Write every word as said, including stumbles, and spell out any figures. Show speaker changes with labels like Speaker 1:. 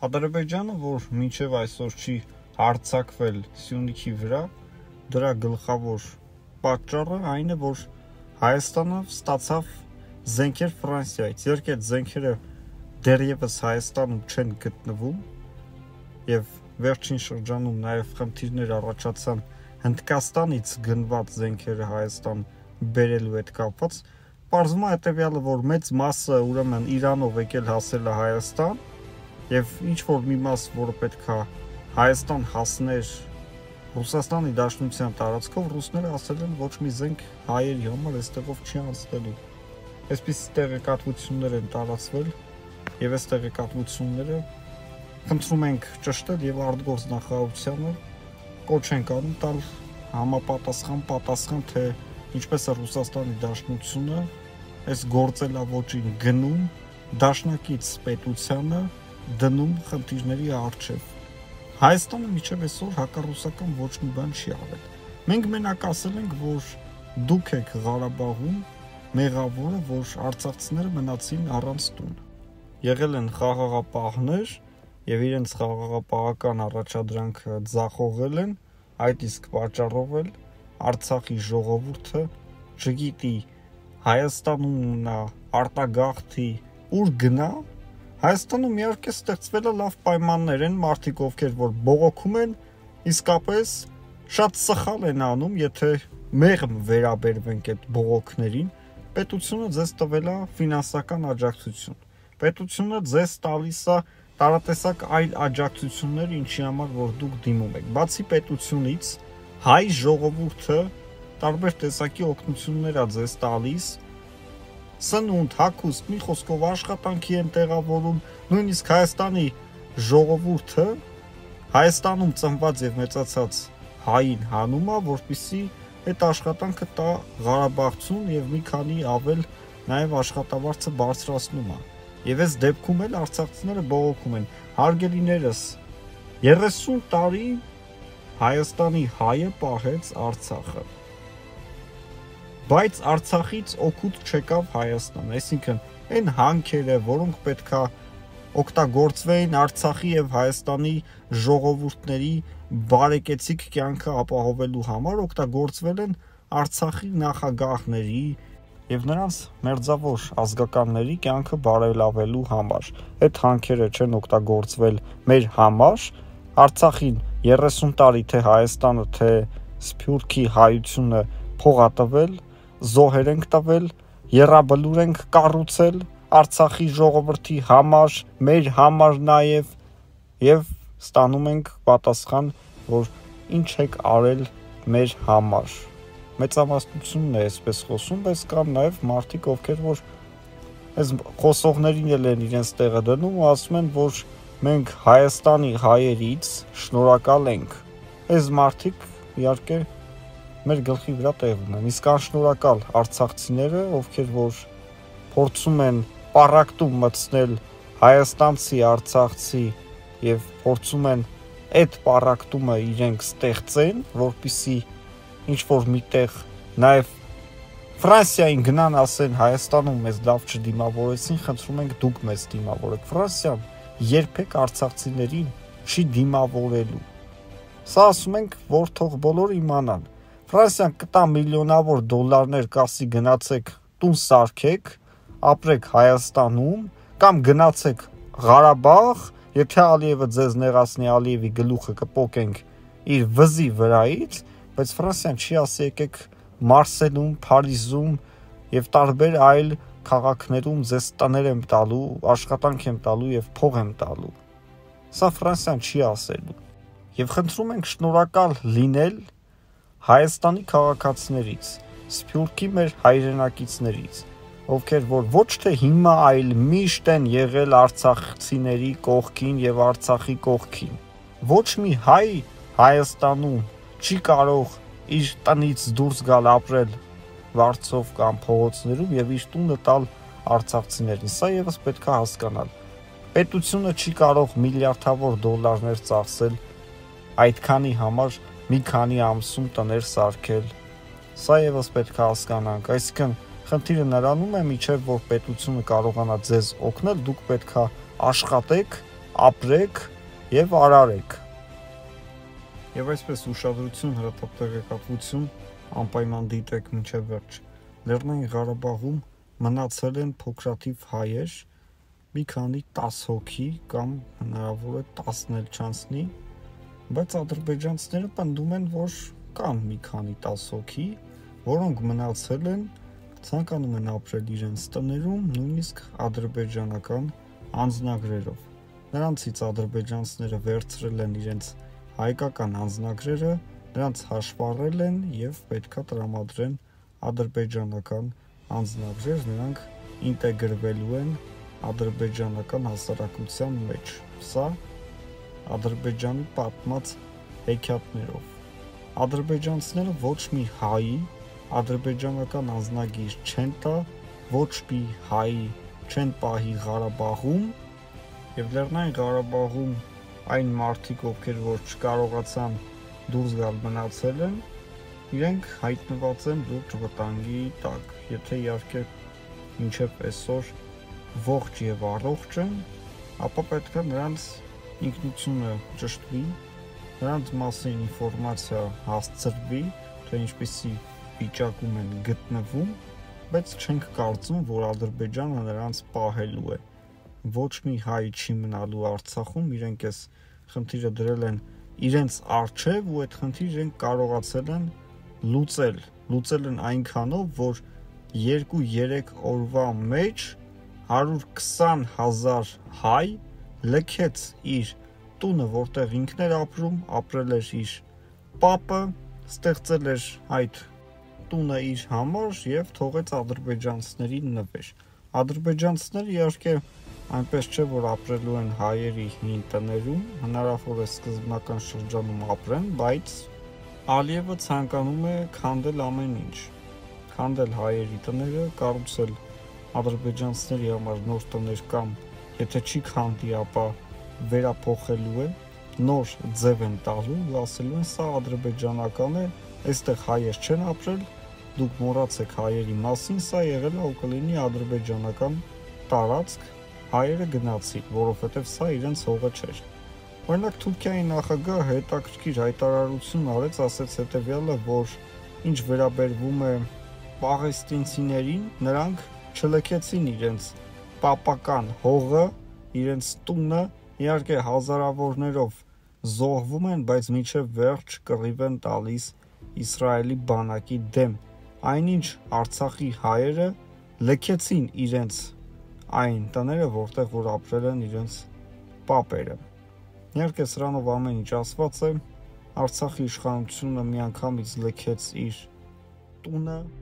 Speaker 1: Ադրբեջանը, որ մինչև այսօր չի հարձակվել Սյունիքի վրա, դրա գլխավոր պատճառը այն է, որ Հայաստանը ստացավ զենքեր Ֆրանսիայից, երբ այդ զենքերը դեռևս Հայաստանում չեն գտնվում եւ վերջին շրջանում նաեւ խնդիրներ առաջացան Հնդկաստանից գնված զենքերը Հայաստան բերելու հետ կապված, պարզվում է հետեւյալը, որ մեծ մասը ուրեմն Իրանով եկել հասել է Հայաստան եւ ինչ որ մի մաս, որը պետք է Հայաստան հասներ Ռուսաստանի Դաշնության տարածքով, ռուսները ասել են ոչ մի զենք հայերի համար այստեղով չի անցնելու։ Այսպիսի տեղեկատվություններ են տարածվել եւ այս տեղեկատվությունները խնդրում ենք ճշտել եւ արտգործնախարարությանը կոչ ենք անում տալ համապատասխան պատասխան, թե ինչպես է Ռուսաստանի Դաշնությունը այս գործելավոճին գնում դաշնակից պետությանը դնում խնդիրների առջև։ Հայաստանը մինչև այսօր հակառուսական ոչ մի բան չի արել։ Մենք մենակ ասել ենք, որ դուք եք Ղարաբաղում մեղավորը, որ արցախցիները մնացին առանց տուն։ Եղել են խաղաղապահներ եւ իրենց խաղաղապահական առաջադրանքը ձախողել են, այդ իսկ պատճառով էլ Արցախի ժողովուրդը չգիտի Հայաստանում նա արտագաղթի ուր գնա։ Հայաստանում իհարկե ստեղծվել է լավ պայմաններ են, մարդիկ ովքեր որ բողոքում են, իսկապես շատ սխալ են անում, եթե մեղմ վերաբերվենք այդ բողոքներին, պետությունը ձեզ տվել է ֆինանսական աջակցություն։ Պետությունը ձեզ տալիս է տարատեսակ այլ աջակցություններ, ինչի համար որ դուք դիմում եք։ Բացի պետությունից, հայ ժողովուրդը տարբեր տեսակի օգնություններ է ձեզ տալիս, սնունդ, հագուստ, մի խոսքով աշխատանքի են տեղավորում, նույնիսկ Հայաստանի ժողովուրդը Հայաստանում ծնված եւ մեծացած հային հանում է, որպեսզի այդ աշխատանքը տա Ղարաբաղցուն եւ մի քանի ավել նաեւ աշխատավարձը բարձրացնում է։ Եվ այս դեպքում էլ արցախցիները բողոքում են. հարգելիներս, երեսուն տարի Հայաստանի հայը պահեց Արցախը, բայց Արցախից օգուտ չեկավ Հայաստան, այսինքն այն հանքերը, որոնք պետքա օգտագործվեին Արցախի եւ Հայաստանի ժողովուրդների բարեկեցիկ կյանքը ապահովելու համար, օգտագործվել են Արցախի նախագահների եւ նրանց մերձավոր ազգականների կյանքը բարելավելու համար։ Այդ հանքերը չեն օգտագործվել մեր համար, Արցախին երեսուն տարի թե Հայաստանը, թե Սփյուռքի հայությունը փող ա տվել, զոհեր ենք տվել, եռաբլուր ենք կառուցել Արցախի ժողովրդի համար, մեր համար նաեւ, եւ ստանում ենք պատասխան, որ ինչ եք արել մեր համար։ Մեծամասնությունն է այսպես խոսում, բայց կան նաեւ մարդիկ, ովքեր որ այս խոսողներին էլ են իրենց տեղը դնում ու ասում են, որ մենք Հայաստանի հայերից շնորհակալ ենք։ Այս մարդիկ իհարկե մեր գլխի վրա տեղում են, իսկ անշնորհակալ արցախցիները, ովքեր որ փորձում են պարակտում մտցնել հայաստանցի, արցախցի եւ փորձում են այդ պարակտումը իրենք ստեղծեն, որպեսզի ինչ որ միտեղ նաեւ Ֆրանսիային գնան ասեն Հայաստանում մեզ լավ չդիմավորեցին, խնդրում ենք դուք մեզ դիմավորեք։ Ֆրանսիան երբեք արցախցիներին չի դիմավորելու։ Սա ասում ենք, որ թող բոլորը իմանան։ Ֆրանսիան կտա միլիոնավոր դոլարներ, կասի գնացեք տուն սարքեք, ապրեք Հայաստանում, կամ գնացեք Ղարաբաղ, եթե Ալիևը ձեզ նեղացնի, Ալիևի գլուխը կպոկենք իր վզի վրայից, բայց Ֆրանսիան չի ասի եկեք Մարսելում, Փարիզում եւ տարբեր այլ քաղաքներում ձեզ տներ եմ տալու, աշխատանք եմ տալու եւ փող եմ տալու։ Սա Ֆրանսիան չի ասելու։ Եվ խնդրում ենք շնորհակալ լինել Հայաստանի քաղաքացիներից, Սփյուռքի մեր հայրենակիցներից, ովքեր որ ոչ թե հիմա, այլ միշտ են եղել արցախցիների կողքին եւ Արցախի կողքին։ Ոչ մի հայ Հայաստանում չի կարող իր տնից դուրս գալ ապրել Վարձով կամ փողոցներում եւ իր տունը տալ արցախցիներին։ Սա եւս պետք է հասկանալ։ Պետությունը չի կարող միլիարդավոր դոլարներ ծախսել այդքանի համար մի քանի ամսում տներ սարքել։ Սա եւս պետք է հասկանանք, այսինքն խնդիրը նրանում է, միջև որ պետությունը կարողանա ձեզ օգնել, դուք պետք է աշխատեք ապրեք եւ արարեք։ Եվ այսպես ուշադրություն, հրատապտեղեկատվություն անպայման դիտեք մինչև վերջ։ Լեռնային Ղարաբաղում մնացել են փոքրաթիվ հայեր, մի քանի տասը հոգի կամ հնարավոր է տասն էլ չանցնի, բայց ադրբեջանցիները պնդում են, որ կան մի քանի տասը հոգի, որոնք մնացել են, ցանկանում են ապրել իրենց տներում, նույնիսկ ադրբեջանական անձնագրերով։ Նրանցից ադրբեջանցիները վերցրել են իրենց հայկական անձնագրերը, նրանց հաշվառել են եւ պետքա տրամադրեն ադրբեջանական անձնագրեր, նրանք ինտեգրվելու են ադրբեջանական հասարակության մեջ։ Սա Ադրբեջանի պատմած հեքիաթներով։ Ադրբեջանցիները ոչ մի հայի ադրբեջանական անձնագիր չեն տա, ոչ մի հայի չեն պահի Ղարաբաղում, եւ Լեռնային Ղարաբաղում այն մարդիկ, ովքեր որ չկարողացան դուրս գալ մնացել են, իրենք հայտնված են լուրջ վտանգի տակ, եթե իհարկե մինչև այսօր ողջ եւ առողջ են, ապա պետք է նրանց ինքնությունը ճշտվի, նրանց մասին ինֆորմացիա հասցրվի, թե ինչպիսի վիճակում են գտնվում, բայց չենք կարծում, որ Ադրբեջանը նրանց պահելու է։ Ոչ մի հայ չի մնալու Արցախում, իրենք այս խնդիրը դրել են իրենց առջև ու այդ խնդիրը իրենք կարողացել են լուծել, լուծել են այնքանով, որ երկու-երեք օրվա մեջ հարյուր քսան հազար հայ լքեց իր տունը, որտեղ ինքն էր ապրում, ապրել էր իր պապը, ստեղծել էր այդ տունը իր համար եւ թողեց ադրբեջանցիների նվեր։ Ադրբեջանցիները իհարկե այնպես չէ, որ ապրելու են հայերի հին տներում, հնարավոր է սկզբնական շրջանում ապրեն, բայց Ալիևը ցանկանում է քանդել ամեն ինչ, քանդել հայերի տները, կառուցել ադրբեջանցիների համար նոր տներ կամ եթե չի քանդի, ապա վերափոխելու է, նոր ձև են տալու ու ասելու են սա ադրբեջանական է, այստեղ հայեր չեն ապրել, դուք մոռացեք հայերի մասին, սա եղել է ու կլինի ադրբեջանական տարածք, հայերը գնացին, որովհետև սա իրենց հողը չէր։ Օրինակ Թուրքիայի նախագահը հետաքրքիր հայտարարություն արեց, ասեց հետևյալը, որ ինչ վերաբերվում է պաղեստինցիներին, նրանք չլքեցին իրենց պապական հողը, իրենց տունը, իհարկե հազարավորներով զոհվում են, բայց մինչև վերջ կռիվ են տալիս Իսրայելի բանակի դեմ։ Այնինչ Արցախի հայերը լքեցին իրենց այն տները, որտեղ որ ապրել են իրենց պապերը։ Իհարկե սրանով ամեն ինչ ասված է, Արցախի իշխանությունը միանգամից լքեց իր տունը,